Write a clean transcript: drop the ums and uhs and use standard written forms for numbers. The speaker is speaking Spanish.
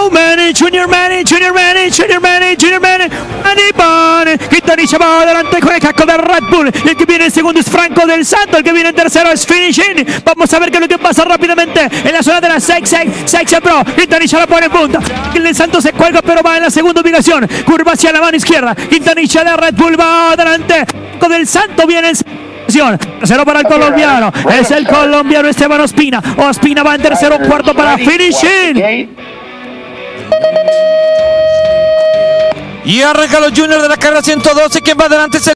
Junior Manny, Quintanilla va adelante con el casco de Red Bull. Y el que viene en segundo es Franco del Santo. El que viene en tercero es Finishing. Vamos a ver qué es lo que pasa rápidamente en la zona de la Section Pro. Quintanilla la pone en punta. El del Santo se cuelga, pero va en la segunda ubicación. Curva hacia la mano izquierda. Quintanilla de Red Bull va adelante. Con del Santo viene en tercero para el colombiano. Es el colombiano Esteban Ospina. Ospina va en tercero, cuarto para Finishing. Y arranca los Juniors de la carrera 112. ¿Quién va adelante?